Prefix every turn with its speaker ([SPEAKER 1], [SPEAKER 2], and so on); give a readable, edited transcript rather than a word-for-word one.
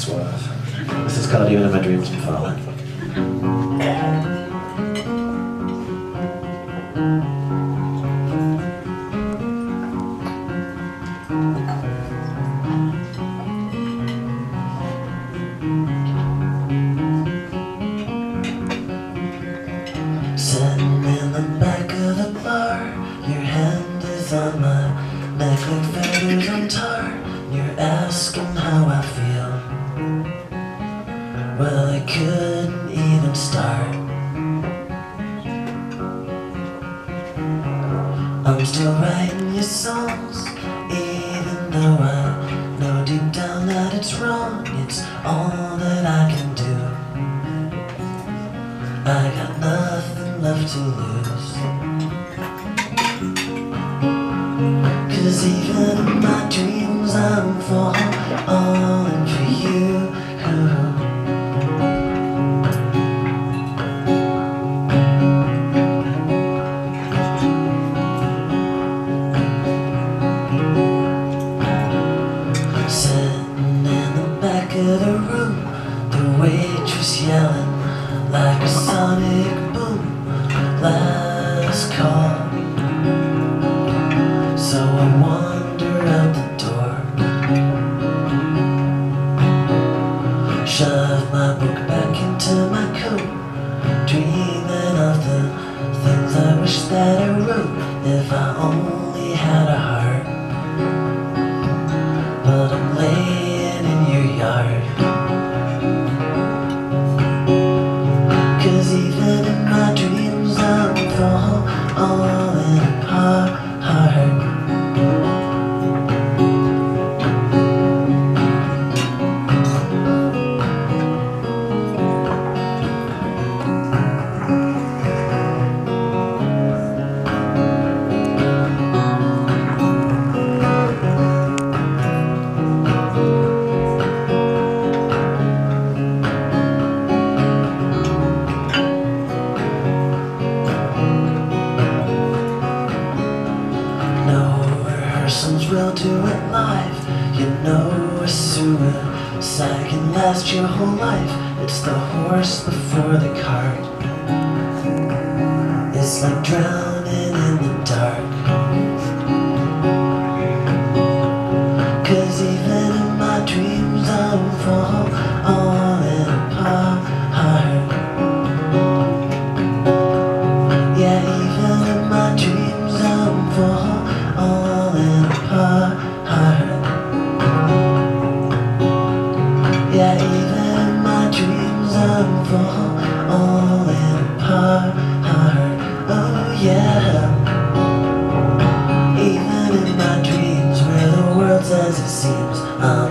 [SPEAKER 1] Swerve. This is called Even in My Dreams I'm Falling. Sitting in the back of the bar, your hand is on my neck like feathers on tar. You're asking how I feel. Well, I couldn't even start. I'm still writing your songs, even though I know deep down that it's wrong. It's all that I can do. I got nothing left to lose. 'Cause even in my dreams I'm falling for you. Sitting in the back of the room, the waitress yelling like a sonic boom. Last call. So I wander out the door, shove my book back into my coat, dreaming of the things I wish that I wrote if I only had a heart. But I'm laying in your yard. 'Cause even in my dreams I'm falling apart. We'll do it live. You know a suicide can last your whole life. It's the horse before the cart. It's like drowning in the dark. 'Cause even in my dreams I'm falling apart. Yeah, even in my dreams I'm falling apart. Yeah, even in my dreams I'm falling apart. Oh yeah. Even in my dreams where the world's as it seems, I'm